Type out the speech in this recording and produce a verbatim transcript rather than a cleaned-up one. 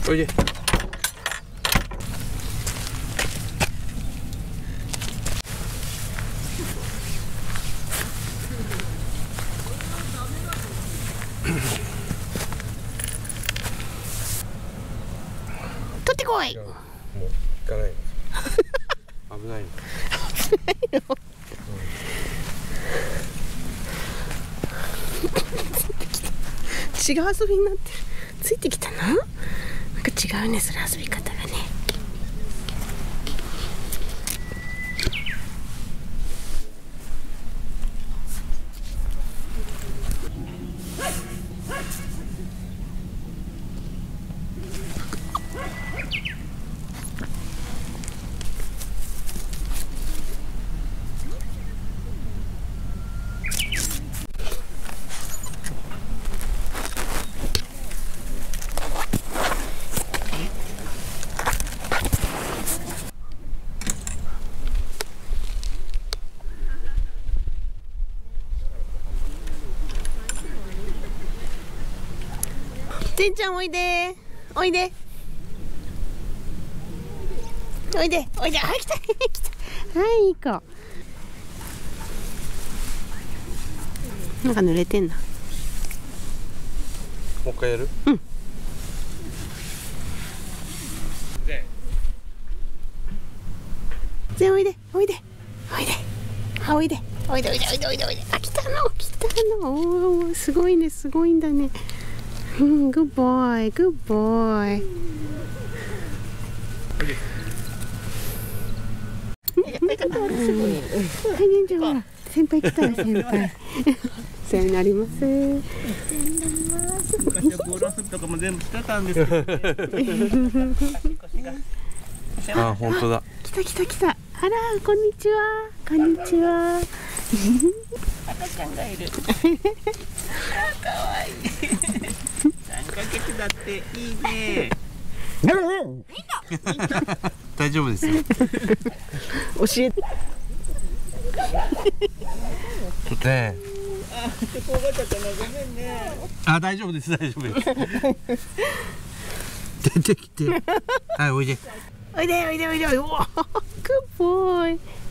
おいで。 取ってこい。 もう行かないの。危ないの。 危ないの。違う遊びになってる。ついてきたな。なんか違うね、それ遊び方がね。てんちゃんおいでおいでおいでおいで。あ、来た来た。はい、いい子。なんか濡れてんな。 もう一回やる？ うん。ぜんおいでおいでおいで。あ、おいでおいでおいでおいでおいでおいで。あ、来たの来たの。おー、すごいね、すごいんだね。うん、グッボーイ、グッボーイ。先輩来たら先輩。お世話になります。 昔はボール遊びとかも全部してたんですけどね。 あ、本当だ。 来た来た来た。あら、こんにちは。こんにちは。 赤ちゃんがいる。あ、かわいい。三ヶ月だっていいね。 大丈夫ですよ。 教えて。 ね。 あ、ちょっと覚えちゃったな、ごめんね。 あ、大丈夫です、大丈夫です。出てきて。はい、おいで。 おいでおいでおいで。おお、グッボーイ。